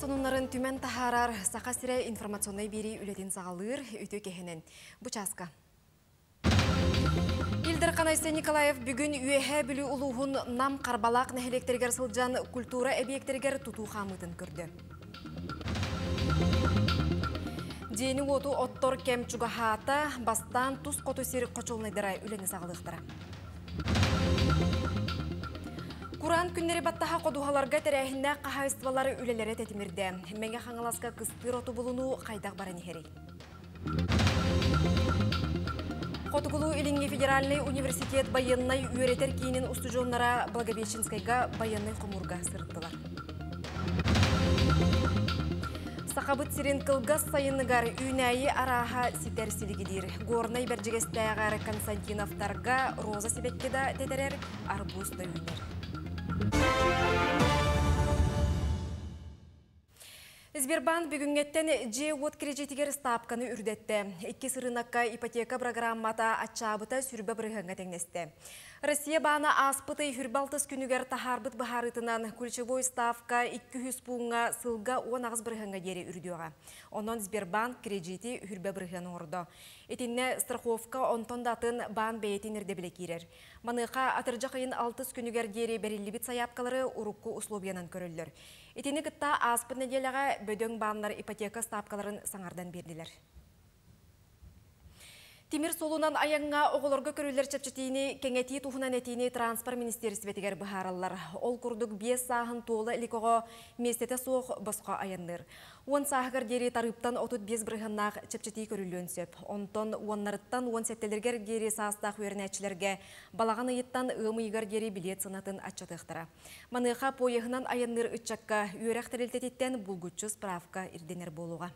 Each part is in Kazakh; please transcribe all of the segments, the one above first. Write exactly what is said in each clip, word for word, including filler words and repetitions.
сонунларын түмен тахарар сақа сире информационный бери үлетін сағалыр үті кехенен. Бучаска. Илдер Қанайсы Николаев бүгін үйеhe білі ұлуғын нам қарбалақ нәхелектергер сылжан культура объекттергер туту қамытын көрді. Дені оту оттор кем чугахата бастан тұс қоту сир қочолнайдыра үлені сағалықтыра. Куран күннері баттаға қодуғаларға тәрәхінде қағайыстывалары үлелері тәтімірді. Мәңге қаңыласқа қыстыр оту бұлыну қайдақ баран ехері. Қотығылу Илинге федеральный университет байыннай үйретер кейінен ұстыжонлара Благовещенскайға байыннай құмырға сырттылар. Сақабыт сирен қылғас сайынығар үйнәйі араға ситер сілігідер. Горнай бәржігестәғары Константиновтарға роза себеккеда тедерер арбузда үйнер. Сбербанк бүгінгеттен же от кредитігер стапканы үрдетті. Икки сырынаққа ипотека программата атчабыта сүрбі бірғанға теңнесті. Россия баны аспыты хүрбалтыз күнігер тахарбыт бағарытынан күлчевой ставка икки жүз пунға сылға он ағыз бірғанға дері үрдеуға. Онын Сбербанк кредити хүрбі бірған орды. Етінне страховка онтон датын бан бәйтін үрдебілі керер. Маныға атыржа қайын алтыз күнігер дері бәрілі бит саяпқалары ұрыққы условиянан көрілдір. Етіні күтта аспыт неделяға бөдөң банлар ипотека стапкаларын саңардан берділер. Тимир солунан аяңға оғылырғы көрілер чапчатini кеңети тухунан этини транспорт министерстве тегер бахараллар. Ол күрдік бес сағын толы ликоға местете соқ басқа аянныр. Он сағығыр дері тарыптан отут бес бірғаннақ чапчати көрілен сөп. Онтон оннарыттан он сәттелергер дері састақ өрнәтчілерге балаған айыттан ұмыйғар дері билет сынатын атчатықтыра. Маныға пойығынан аянныр үтчакка үйрәқ тәрелтететтен бұлгүтчі справка ирденер болуға.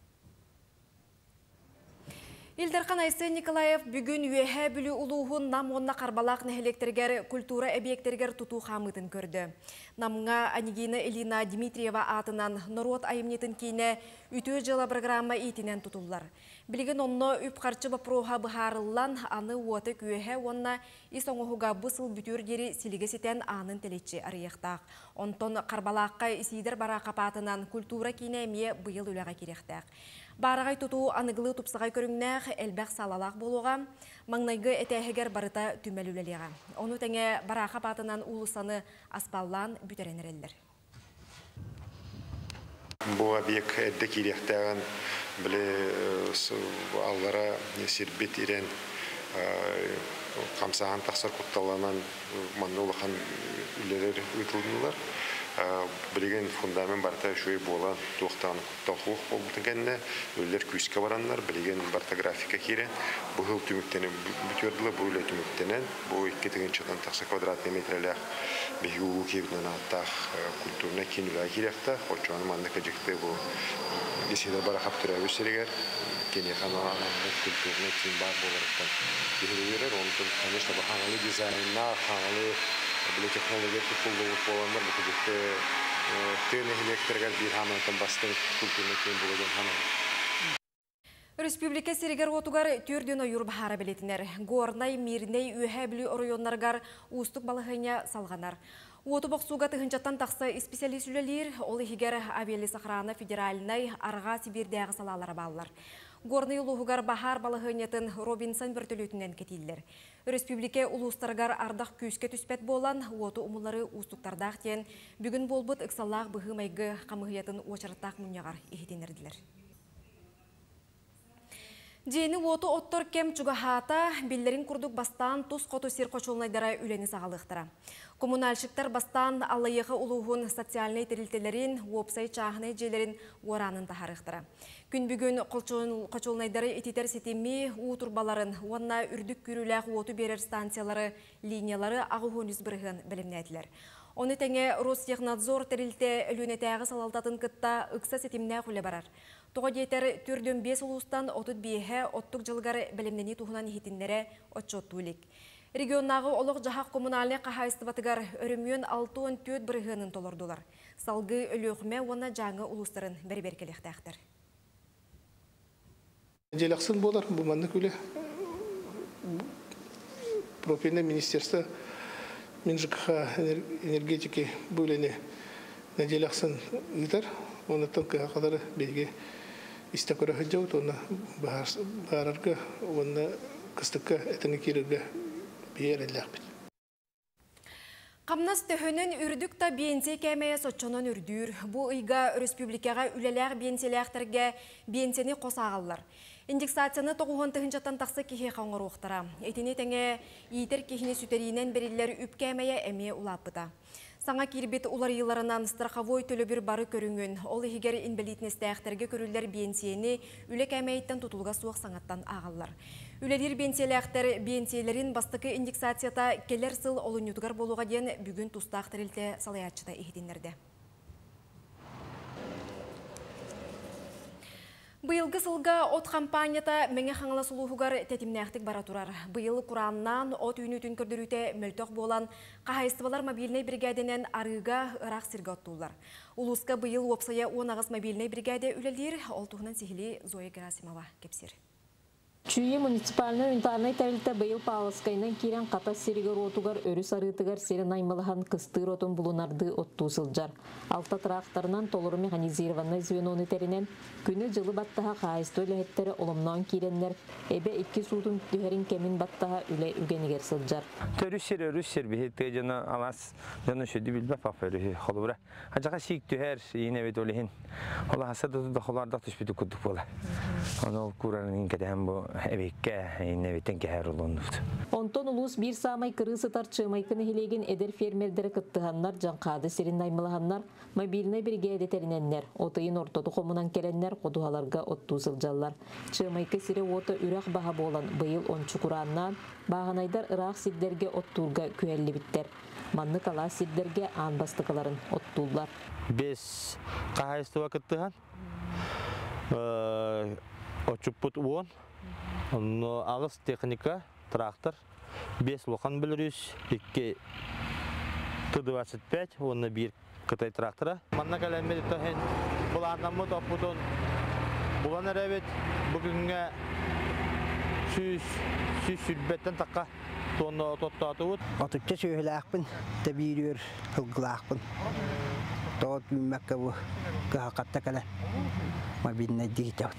Илдер Қанайсы Николаев бүгін үйеhe бүлі ұлуғын нам онна қарбалақ нәхелектергер культура объекттергер туту қамытын көрді. Намға Анигина Элина Дмитриева атынан Норот айымнетін кейіне үті жылы программа етінен тұтулар. Білген онны үп қарчы бапроға бұхарылан аны уаты күйеhe онна ис оңығыға бұсыл бүтір дері сіліге сетен анын телетші арияқтақ. Онтон қарбалаққа исидер бара қапатынан культура кейіне ме бұйыл үліға керектәқ. Барағай тұту анығылы тұпсығай көріңнәқ әлбәқ салалақ болуға, маңнайғы әтәхегер барыта түмәлілелеға. Оны тәңе бараға батынан ұлысаны аспаллан бүтеренерелдер. Бұл объект әдді керектәғін білі алғара сербет ерен қамсаған тақсар құтталанан манны олыған үлелер өтілдіңілер. Білген фундамент барта шөй болан тоқтан құтталқуық болбытын кәніне өлілер күйіске баранлар, білген барта графика керен. Бұл түміктені бүтерділі, бұл өлі түміктенен. Бұл екі тігін чыдан тақсы квадратный метрелер бейгі ұлу кебінен аттақ культурна кенілі керекті. Хочуаны манны кәжекті бұл еседі бара қаптыра өсерегер. Кене қаналанымды культурна кен бар боларықтан берілерер. Оның, конечно, бұл қаңылы дизайнна, қаңылы Бұл технология тұтылығы боландар, бұл күдікті түйін электергер бір хаманатын бастың күлтіріне кейін болудан хаман. Республика Серегер отугар түрден ойыр бахара білетінер. Горнай, мирней, үйе білі оройонларғар ұстық балығыня салғанар. Оту боқсуға тұхынчаттан тақсы специалист үлелер, ол егер авиалы сақыраны федеральнай арға Сибирдегі салалары балылар. Горный улуғығар бахар балығынетін Робинсон бөртілетінен кетелдер. Республика улустарғар ардақ күйіске түспет болан, оту умылары ұстықтардақ тен бүгін болбыт ұқсалақ бұғы мәйгі қамығыетін очарттақ мұнияғар ехетенерділер. Дені оту оттор кем чугахата биллерин курдук бастан тус қоту сир қочолнайдара үлені сағалықтыра. Коммуналшықтар бастан алайығы улуғын социальный терилтелерин, уопсай чағынай желерин оранын тахарықтыра. Күн бүгін қочолнайдары ететер сетеми у турбаларын, онна үрдік күріләқ оту берер станциялары, линиялары ағуғын үзбірігін білімнәділер. Оны тәңе Ростехнадзор терилте өлөнетәғі салалтатын кытта ұқса сетімнә құлы барар. Тоға дейтер түрден бес ұлыстан отыт бейхе оттық жылғары білімнені туғынан ехетіндері отчоттулик. Регионнағы олық жағақ коммунальны қағайыстыбатығар өрімген алты он төрт бірғының толырдылар. Салғы өліғіме оны жаңы ұлыстарын бәрі-бәркелектәқтір. Желақсын болар, бұманны көлі пропильное министерство Минжикха энергетики бөліне нәжеләксын итер, онытын кадары беге истәкөрә хәҗәү тона барарга, онны кыстыкка этеңе кирергә биереләк бит. Камнас төһөнен үрдүк та бенсе кәмәе сотчонон үрдүр. Бу ыйга республикага үлеләр бенселәхтерге бенсени косагаллар. Индексацияны тоғуын тыгынчаттан тақсы кихе қаңыр оқтара. Этіне тәңе иетер кихіне сүтерінен берілер үп кәмәе әме улапыта. Саңа кирбет улар йыларынан страховой төлөбір бары көріңін. Ол егер инвалиднестәхтерге көрілер бенсиені үле кәмәйттен тұтылға суық саңаттан ағалар. Үлелер бенселәхтер бенселерін бастықы индексацията келер сыл олынютығар болуға ден бүгін тұстақтырылты салаятчыда ехденлерді. Быйылғы сылға от компанията мәңе қаңыла сұлуғығар тәтімнәқтік бара тұрар. Быйыл құраннан от үйінетін көрдіруте мөлтөк болан қағайыстывалар мобильный бригаденен арыға ұрақ сіргі оттулар. Улуска быйыл опсая он ағыз мобильный бригаде үлелер, ол тұғынан сихили Зоя Герасимова кепсір. Чүйе муниципальный унтарнай тәрілті быйыл палыскайнан керен қата серігер отугар өрі сарытыгар серін аймылыған кыстыр отын бұлынарды отту сылжар. Алта трақтарынан толыры механизированный звеноны тәрінен күні жылы баттаға қайысты өліхеттері олымнан керенлер әбе екі судың түхерін кемін баттаға үлі үгенігер сылжар. Төрүссер өрүссер бихетті жана алас жана шөді білбә пап өрі қолыбыра. Ажаға шик түхер ейін әбет олығын. Ола хасады тұда қолардақ түшпеті күдік бола. Оны ол күранын кәдәм бұл эбекке иннебитен кәһәр улуннут. Онтон улус бир самай кырысы тарчымайкын хилеген эдер фермердер кыттыганнар жанкады сирин наймылыганнар мобильный бригада териненнер отыйын ортоду комунан келеннер кодугаларга отту сылжаллар. Чымайкы сире ота үрак баха болан быйыл ончу кураннан баганайдар ырак сиддерге оттурга күелли биттер. Манны кала сиддерге анбастыкаларын оттулар. Бес кахайстыва кыттыган. Очуппут уон. Ағыз техника, трактор, бес лоқан біліріс, екі Т двадцать пять, оны бір қытай трактора. Манна кәләмеді тұхен, бұл анамы топпудын, бұлан әрәбет бүгінгі сүз-сүрбеттен таққа тоны тоттаты өт. Атыққа сөйлі ақпын, тәбейір ұлғылы ақпын. Тоғыт бүмәкке бұл қақатта кәлі. Мобильный дигитал.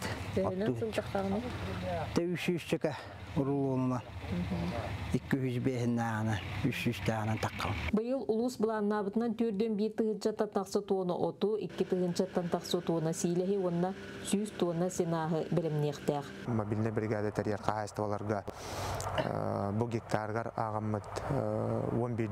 Тәүшүшчәкә урулуна. ике жүз бәһнәне, үч жүз тәне таккан. Быйыл улус буланнабытынан төрдөн бир тыгынча таксы тоны оту, iki тыгынча таксы тоны силеһи онна жүз тонна сенахы белемнектәр. Мобильный бригада тәрьяр каһасталарга бу гектаргар агыммыт он бир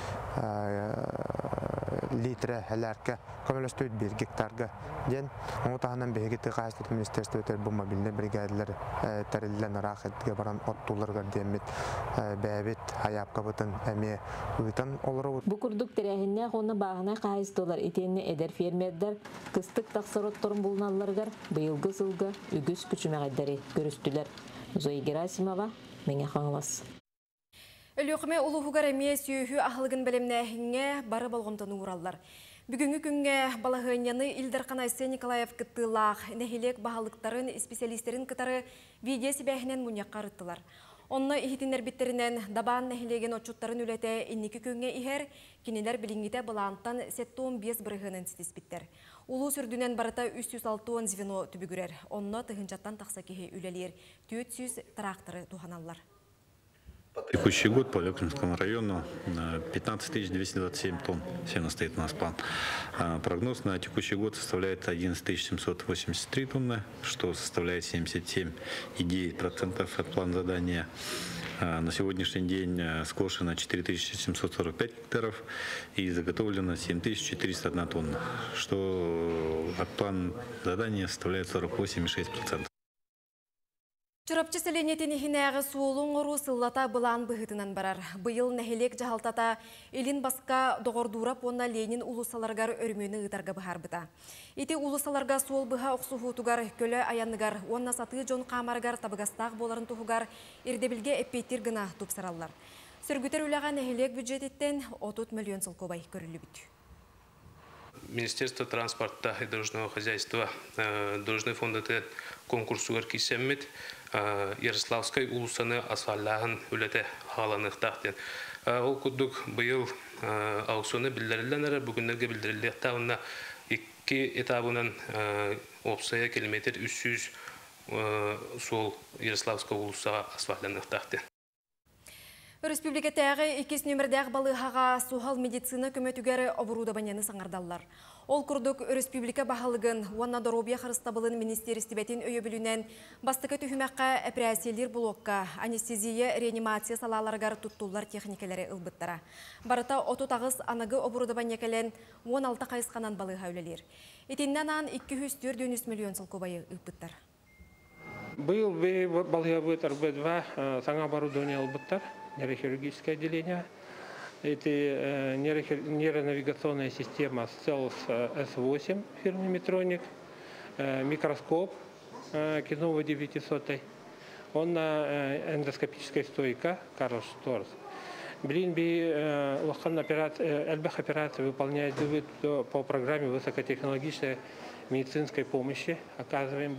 литре хәләркә көмөлөстөйт бир гектарга ден отаһынан бәһигәте каһастат министрлыктар бу мобильный бригадалар тәреллән рахәткә баран оттуларга демит бәбит хаяпка бутын әме үтен олыры. Бу курдук тәрәһеннә гына багына каһасталар итенне эдер фермерлер кыстык таксыротторын булналарга быелгы сылга үгүс күчмәгәдәре көрүстүләр. Зоя Герасимова меңе хаңлас. Өлөкме улугугар эме сүйүхү ахылгын белемнәһиңе бары болгонтон ураллар. Бүгүнгү күнгө балагыняны Илдар Канайсы Николаев кыттылах нехилек баһалыктарын специалисттерин кытары видео сибәһинен муньякка рыттылар. Онны ихитинер биттеринен дабан нехилеген отчуттарын үлете инники күнгө ихер кинилер билиңите балантан сеттон бес бырыгынын ситиспиттер. Улуу сүрдүнен барыта үч жүз алты звено түбүгүрер. Онно тыгынчаттан такса кихи үлелер төрт жүз тракторы туханаллар. Текущий год по Лёкнинскому району пятнадцать тысяч двести двадцать семь тонн сена стоит у нас план. Прогноз на текущий год составляет одиннадцать тысяч семьсот восемьдесят три тонны, что составляет семьдесят семь и девять десятых процента от плана задания. На сегодняшний день скошено четыре тысячи семьсот сорок пять гектаров и заготовлено семь тысяч четыреста одна тонна, что от плана задания составляет сорок восемь и шесть десятых процента. Чырапчы селенетен ихинәғы суолун ору сыллата былан быхытынан барар. Быйыл нәхелек жахалтата илин басқа доғордурап онна Ленин улусаларгар өрмөні ұтарға бұхар бұта. Ити улусаларга суол бұха оқсухутугар көлі аянныгар, онна саты жон қамаргар табығастақ боларын тұхугар ирдебілге эппейтир гына тупсараллар. Сөргүтер үліға нәхелек бюджеттен отыз миллион сылкобай көрілі бүт. Министерство транспорта и дорожного хозяйства должны фондаты конкурсу аркисеммит Ярославской улусаны асфальлаган үлете халаных тахтен. Ол кудук быйыл аукционы билдирилденер, бүгүннерге билдирилди. Тагына iki этабынан опсая километр үч жүз сол Ярославская улуса асфальтланып. Республикатағы икис нөмірдәғы балығаға сухал медицина көмөтүгері оборудованияны саңардалар. Ол күрдік республика бағалығын Уанна Доробия Харыстабылын министерстибетін өйі білінен бастықы түхімәққа операциялер блокка, анестезия, реанимация салаларғар тұттулар техникалары ылбыттара. Барыта отыз тағыз анығы оборудования кәлен он алты қайысқанан балыға өлелер. Етіннен ан екі жүз төрт миллион сыл көбайы ылбыттар. Был балыға бұйтар два саңа оборудования ылбыттар. Нейрохирургическое отделение. Это нейронавигационная система селс эс восемь фирмы Метроник, микроскоп Кинова девятьсот, он эндоскопическая стойка Карл Шторс. Блин, би лохан операция, эльбах операция выполняет по программе высокотехнологичной медицинской помощи, оказываем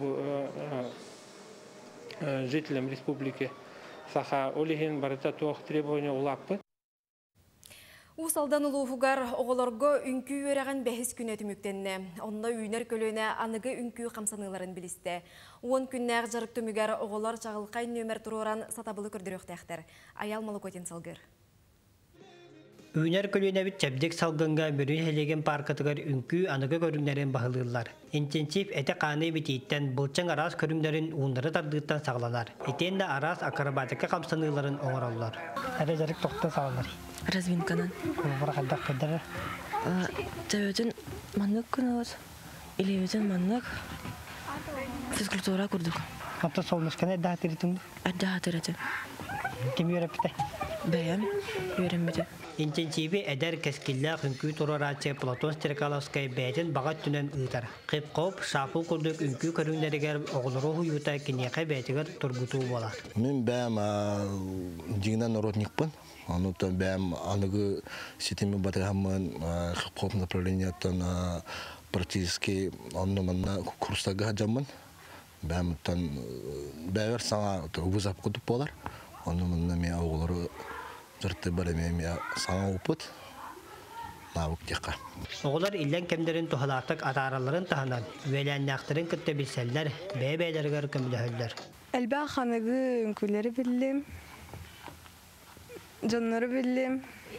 жителям республики. Саха олихин барыта тоқ требования улаппы. Усалдан улуғығар оғыларғы үнкі өрәғін бәхіс күн өтіміктенне. Онна үйнер көліне анығы үнкі қамсаныларын білісті. Он күннәғ жарық төмігер оғылар чағылқай нөмір тұроран сатабылы көрдір өқтәқтір. Аял Малыкотин салғыр. Үйнер көліне біт чәбдек салғынға бүрін хелеген паркатығар үнкі анығы көрімдерін бағылылар. Интенсив әті қаны бітейттен бұлчың арас көрімдерін уындары тардығыттан сағылалар. Етенді арас акробатика қамсаныларын оңыралылар. Әрі жарық тоқты сағылар. Развинканан. Бұрақ әддақ кәдірі. Тәуетін маннық күн олар. Илеуетін маннық физкультура күрдік. Атты солнышканы әдді хатырытыңды? Әдді хатырыты. Кем үйрәпті? Бәйім, үйрәмеді. Интенсиві әдәр кәскілі күнкі турарация Платон Стеркаловскай бәйтін бағат түнен ұйтар. Қип қоп, шапу күрдік үнкі көріңдерігер оғылыру ұйыта кенеқе бәйтігер тұргуту болар. Мен бәм дегінен родникпын. Ануттан бәм анығы сетеме батығамын қип қоп направлениятын практически анныманна курстағы хаджамын. Бәм бәвер саңа ұғызап күдіп болар. Анныманна мен оғылыру Жұртты бәрімеме саңа опыт, науық деқа. Оғылар илен кемдерін тұхалақтық атараларын тағынан, вәләннақтырын күтті білсәлдер, бәй-бәйлергер көмілі хөлдер. Әлбә қанығы үнкілері білім, жонлары білім.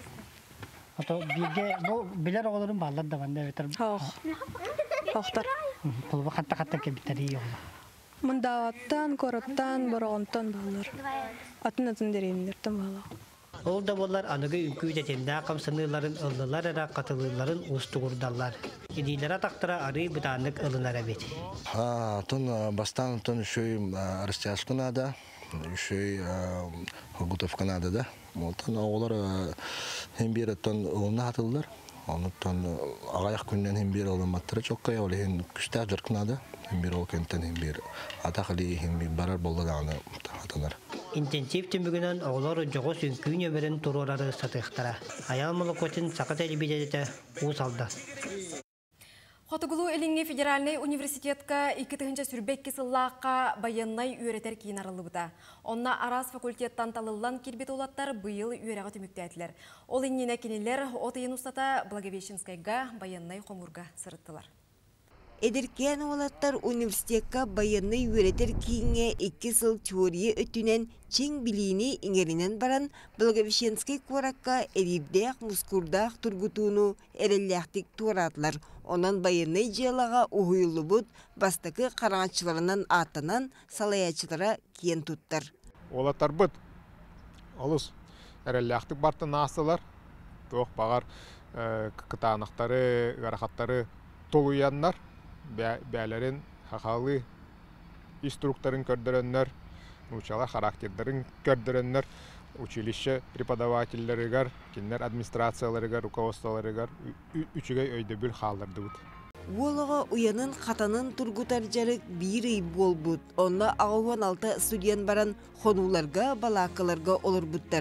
Білер оғыларын бағылар да банда өтір. Хоқ, хоқтар. Құлбы қатта-қатта кебіттері еғылар. Мұндағаттан, қораттан, бұрағынтан бағылар. Атын-атын дәреймдерден бағылар. Ол да болар анығы үнкі жетенді қамсыныларын ылдылар әра қатылыларын ұстығырдалар. Едейлері тақтыра ары бұтанық ылынар әбет. Тон бастан тон үшөй растяжқы нада, үшөй ғұтовқа нада да. Олтан оғылар хембері тон ұлына атылылар. Онуттан ағаяқ күннен хембері олыматтыры чоққай, олы хен күштәқ жырқы нада. Хембері ол кенттен хембері атақылы хембері барар болды дағаны атанар. Интенсив түмігінен оғылар жоғыз үнкүйін өмірін тұрорары сатықтара. Аял Малыкотин сақат әлібедеті ұз алды. Хотугулу Элинге федеральный университетка iki тыгынча сүрбекке сыллаққа баяннай үйретер кейін арылы бұта. Онна арас факультеттан талылан келбет олаттар бұйыл үйреға түміктәтілер. Ол иннене кенелер отыйын ұстата Благовещенскайга баяннай қомурға сырыттылар. Эдеркен олаттар университетка баяннай үйретер кейінге екі сыл теория өттінен чең білейіне иңерінен баран Благовещенскай қоракка әрибдәқ, мұскурдақ тұргутуыну әрелләқтік туаратлар. Онан баяннай жиялаға ұғыйлы бұд бастықы қараңатшыларынан аттанан салаячылара кен тұттар. Олаттар бұд, олыс әрелләқтік бартын асылар, тоқ бағар кытанықтары, ғарақаттары толуяннар, бәлерін хақалы инструкторын көрдіріннер, учала характердерін көрдіріннер, училище преподавательлерігер, кеннер администрацияларығар, руководстволарығар үчігей өйді бүл қалдырды бұд. Олыға уянын қатанын тұргутар жарық бір үй бол бұд. Онна ағуан алты студент баран хонуларға, балақыларға олыр бұдтар.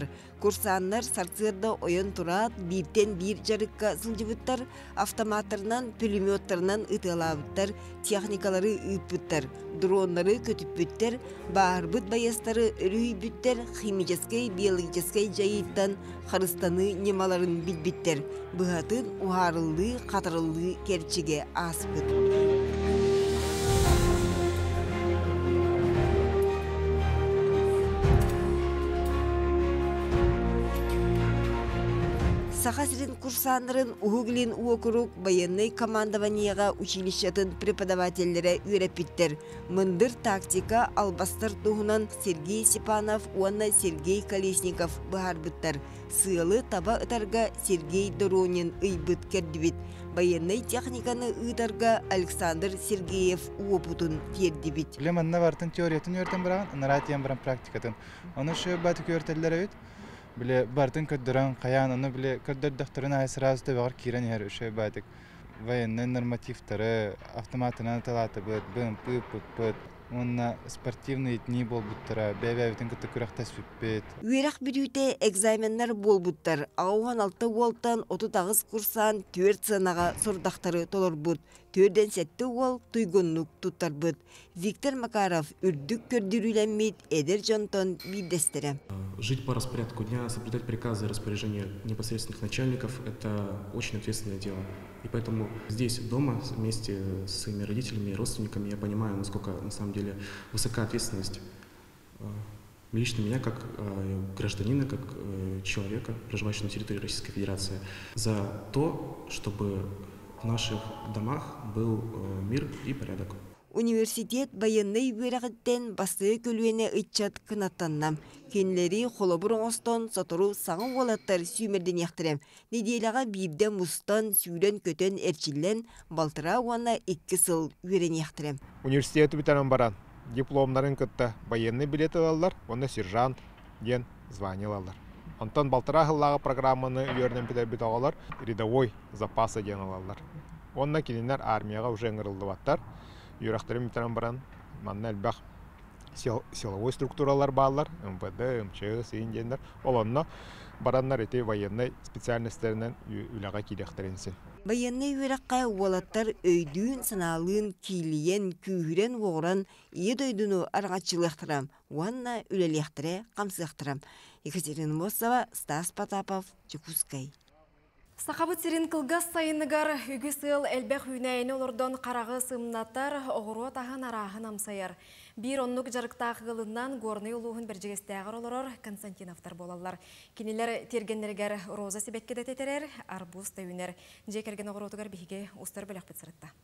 Курсаннар сарцырда ойын турат, биртен бир жарыкка сылжыбыттар, автоматтарынан, пулеметтерынан ытылабыттар, техникалары ыппыттар, дронлары көтүппүттер, баарбыт баястары өрүйбүттер, химическай, биологическай жайыттан харыстаны немаларын билбиттер. Быхатын ухарылды, қатырылды керчиге аспыт. Сахасрин курсаннарын угуглин уокурук военный командованияга училищатын преподавательлері үйрепиттер. Мындыр тактика албастар туғынан Сергей Степанов, уанна Сергей Колесников баарбыттар. Сыылы таба ытарга Сергей Доронин ыйбыт кердибит. Военный техниканы ыдарга Александр Сергеев уопутун тердибит. Леманна бартын теориятын өртен бараган, наратиян баран практикатын. Оны шы баты көртелдер өйт. Биле бартын көддөрөн каян аны биле көддөрдөктөрүн ай сразу тебагар кирен хер ошой бадык военный нормативтары автоматынан талаты быт бым пып пып онна спортивный дни болбуттара бебебитин кытты күрактас бүппет үйрак бүтүтэ экзаменнер болбуттар ауган алты уолтан отуз тогуз курсан төрт сынага сордактары толорбут төрден сетти уол туйгуннук туттарбыт. Виктор Макаров үрдүк көрдүрүлөнмит эдер жонтон бидестере. Жить по распорядку дня, соблюдать приказы и распоряжения непосредственных начальников – это очень ответственное дело. И поэтому здесь, дома, вместе с своими родителями и родственниками, я понимаю, насколько на самом деле высока ответственность лично меня, как гражданина, как человека, проживающего на территории Российской Федерации, за то, чтобы в наших домах был мир и порядок. Университет военный үйрәгіттен басты көлуене ұйтчат кынаттаннам. Кенлері холобырың остон сотору саңы олаттар сүймерден яқтырам. Неделяға бейбді мұстан сүйрен көтен әрчілен балтыра уанна екі сыл үйрен яқтырам. Университеті бітанын баран. Дипломларын кытта военный билет алалар, оны сержант, ген звание алалар. Антон балтыра ғыллағы программаны үйерден бітер алалар, рядовой запасы ген алалар. Онна келінер армияға уже ыңырылды баттар. Юрақтырым бітірін баран, манна әлбәқ силовой структуралар балар, эм вэ дэ, эм че эс, индендер. Олонна бараннар эти военный специальностерінен үліға келектірінсін. Военный үйраққа уолаттар өйдүүн сыналыын кийлиен күйірен оғыран ие дөйдіну арғатчылықтырам, уанна үлелектіре қамсықтырам. Екатерина Мосова, Стас Потапов, Чекускай. Сақабыт сирин кылгас сайыныгар үгі сыл әлбәқ үйнәйіні олырдон қарағы сымнаттар оғыру тағын арағын амсайар. Bir onluk жарықтағы ғылынан горны ұлуғын бір жегестәғыр олырыр Константиновтар болалар. Кенелер тергенлергер роза себекке дәтетерер, арбуз тәуінер. Жекерген оғыр отығар бейге ұстар бөлік бітсірітті.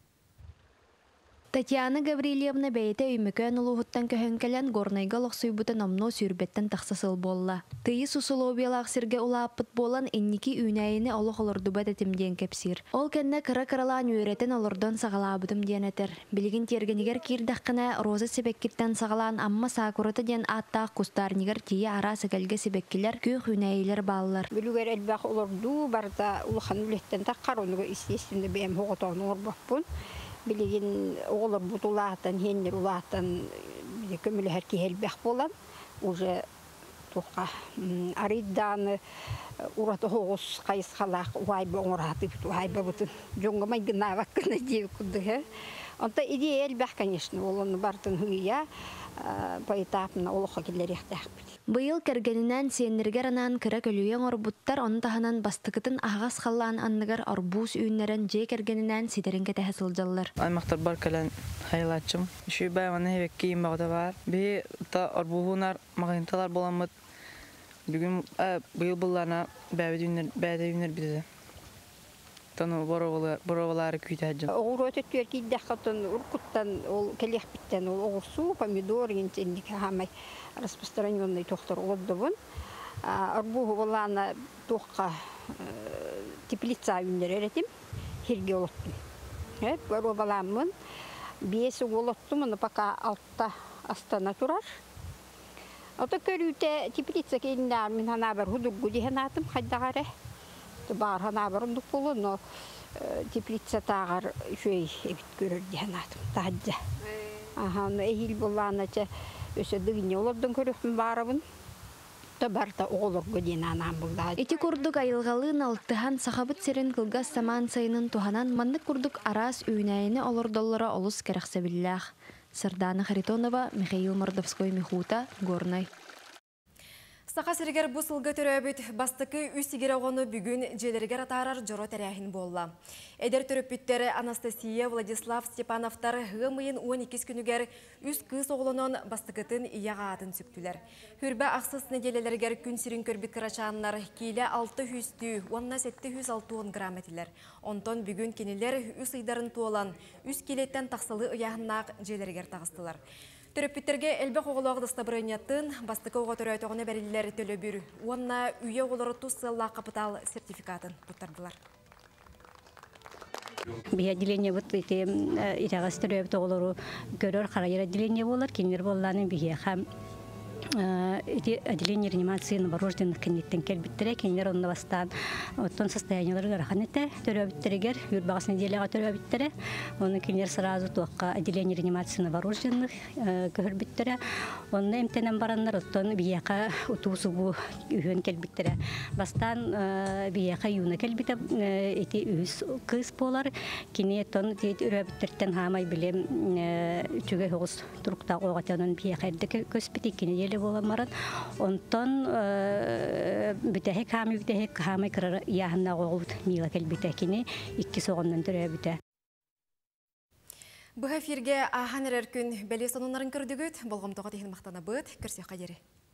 Татьяна Гаврилевна бәйті өймекөн ұлуғыттан көхінкелен горнайға лоқсуйбұтын амно сүйірбеттен тақсасыл болла. Тыйы сусылобиялақ сірге ұлаппыт болан энники үйнәйіні олық олырды бәді тімден кепсір. Ол кәнне кыра-кыралан үйретін олырдан сағалабыдым ден әтір. Білігін тергенігер кирдаққына роза себеккеттен сағалан амма сақұрыты ден аттақ кустарнигер тие ара сәгәлге себеккелер көк үйнәйілер балылар. Білігер әлбәқ олырду барда ұлыған үлеттен таққар оныға естесінде бәйім хоғытауын орбақпын. Билигин оғылыр бұтулағаттан, хеннер ұлағаттан көмілі әрке әлбәқ болан. Уже тұққа ариданы ұраты хоғыз қайыз қалақ уайбы оңыраты бүт, уайбы бұтын. Жоңғамай гынавақ кына дейі күдді. Онта идея әлбәқ, конечно, оланы бартын хүйя, поэтапына олыққа келер ектәқ бүт. Быйыл кергенинен сеннергер анан кыра көлүйен орбуттар оны таханан бастыкытын ағас қаллан анныгар арбуз үйіннерен же кергенинен сидерин кетеhe сылжаллар. Аймақтар бар кәлен хайлатчым. Үші бәйманы хебек кейін бағда бар. Бей та арбуғынар мағайынталар боламыд. Бүгін быйыл бұлларына бәйді үйінер бізі. Тану боровалары күйті әджім. Оғыр өтет көркейді қатын ұрқыттан, ол кәлек біттен, ол оғырсу, помидор, ентендік хамай распространенный тоқтар олдыбын. Арбуғы оланы тоққа теплица үйіндер әретім, херге олыттым. Бороваламын, бесі олыттым, оны пока алтта астана тұрар. Ота көрүйте теплица кейіндер, мен хана бір худургу дейін атым, қайдағары. Бар хана барындық болу, но теплица тағар жөй әбіт көрір дейін атым, тағадja. Оны әйіл болуына өсі дығыне олардың көріқпін барабын. Отто барта оғылырғы дейін анам бұлда. Ити курдук айылғалын алтыхан сахабыт серен кылгас саман сайынын туханан маннык курдук арас үйнайыны олордоллара олус керақсабиллах. Сардана Харитонова, Михаил Мордовской, Михута, Горной. Сақа сіргер бұл сылғы түрөбіт бастықы үстігер оғыны бүгін желергер атарар жоро тәрәхін болла. Эдер түрөппіттері Анастасия Владислав Степановтар ғымыйын он екі күнігер үс кыз оғылынан бастықытын ияға атын сүктілер. Хүрбә ақсыз неделелергер күн сирин көрбіт қырачанлар кейлі алты хүсті, онна сетті хүс алты он грамм етілер. Онтон бүгін кенелер үс ыйдарын туолан, үс келеттен тақсылы ұяғыннақ желергер тағыстылар. Төрөппүттерге элбе коголог дастабырынятын бастыкы ого төрөйтөгүнө берилер төлө бүр. Онна үйе олары туссылла капитал сертификатын туттардылар. Би отделение вот эти итагас төрөйт оголору көрөр карайыр отделение болар, кинер болланы бие хам эти отделение реанимации новорожденных кенеттен келбиттере кенер онна бастан оттон состояниялары гараханете төрөбиттергер юрбагас неделяга төрөбиттере оны кенер сразу туакка отделение реанимации новорожденных көрбиттере онна эмтенен бараннар оттон бияка утусугу үйөн келбиттере бастан бияка юна келбите эти үс кыз болар кине тон тет өрөбиттерден хамай билем үчүгө хогус турукта огатанын бияка көспити кине боламарат онтон бүтәһе ками бүтәһе ками кырар яһанна гогут мила келбитәкине икки соғоннан төрәбитә. Бу эфирге аһанер күн бәле сонуннарын көрдүгүт болгом тогы тиһин мактана быт көрсө кадери.